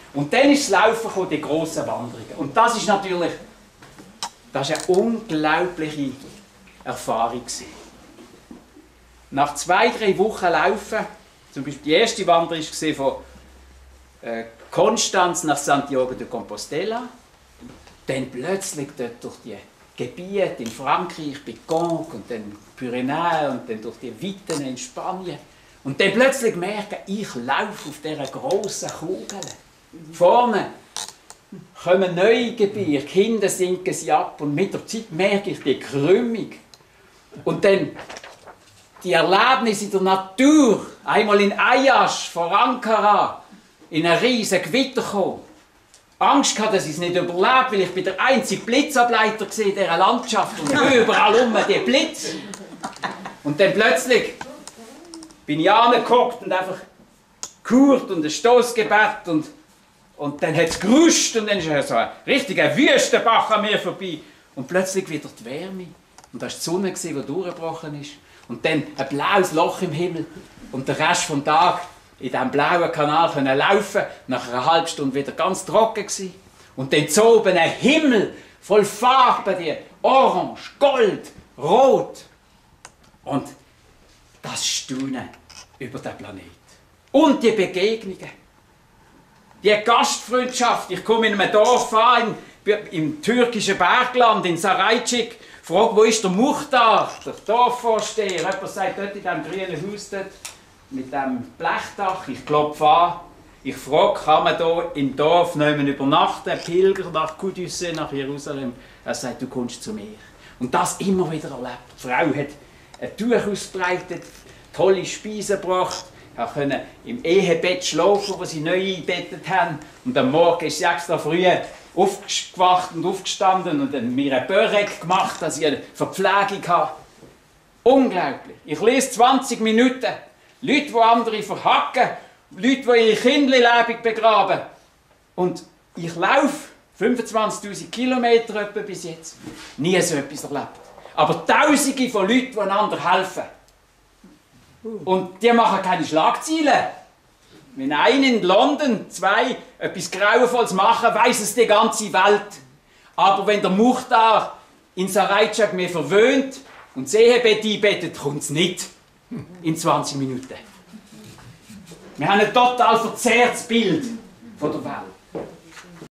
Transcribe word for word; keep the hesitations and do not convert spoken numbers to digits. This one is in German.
Und dann ist das Laufen gekommen, die grossen Wanderungen. Und das ist natürlich das ist eine unglaubliche Erfahrung gewesen. Nach zwei, drei Wochen Laufen, zum Beispiel die erste Wanderung war von äh, Konstanz nach Santiago de Compostela, dann plötzlich dort durch die Gebiete in Frankreich, bei Conques und dann Pyrenäen und dann durch die Weiten in Spanien. Und dann plötzlich merken, ich laufe auf dieser grossen Kugel. Vorne kommen neue Gebirge, hinten sinken sie ab und mit der Zeit merke ich die Krümmung. Und dann die Erlebnisse in der Natur, einmal in Ayash vor Ankara, in ein riesiges Gewitter gekommen. Angst gehabt, dass ich es nicht überlebe, weil ich bin der einzige Blitzableiter in dieser Landschaft und überall um die Blitz. Und dann plötzlich bin ich angehockt und einfach gehurt und ein Stossgebet und, und dann hat es geruscht und dann ist so ein richtiger Wüstenbach an mir vorbei. Und plötzlich wieder die Wärme und da war die Sonne, die durchgebrochen ist. Und dann ein blaues Loch im Himmel und der Rest des Tages in diesem blauen Kanal können laufen, nach einer halben Stunde wieder ganz trocken gewesen. Und dann zu oben ein Himmel voll Farben, die Orange, Gold, Rot. Und das Staunen über den Planeten. Und die Begegnungen. Die Gastfreundschaft. Ich komme in einem Dorf an, im türkischen Bergland, in Saraycik, frage, wo ist der Muchtar, der Dorfvorsteher. Jemand sagt, dort in diesem grünen Haus dort, mit dem Blechdach, ich klopfe an. Ich frage, kann man hier im Dorf nehmen übernachten, Pilger nach Kudüs, nach Jerusalem? Er sagt, du kommst zu mir. Und das immer wieder erlebt. Die Frau hat ein Tuch ausgebreitet, tolle Speisen gebracht, konnte im Ehebett schlafen, das sie neu eingebettet haben. Und am Morgen ist sie extra früh aufgewacht und aufgestanden und dann mir ein Börek gemacht, dass ich eine Verpflegung habe. Unglaublich. Ich lese zwanzig Minuten. Leute, die andere verhacken, Leute, die ihre Kindlein begraben. Und ich laufe fünfundzwanzigtausend Kilometer etwa bis jetzt. Nie so etwas erlebt. Aber Tausende von Leuten, die einander helfen. Und die machen keine Schlagzeilen. Wenn einer in London, zwei, etwas Grauenvolles machen, weiss es die ganze Welt. Aber wenn der Muchtar in Saraycik mir verwöhnt und das Ehebett einbettet, kommt es nicht. In zwanzig Minuten. Wir haben ein total verzerrtes Bild von der Welt.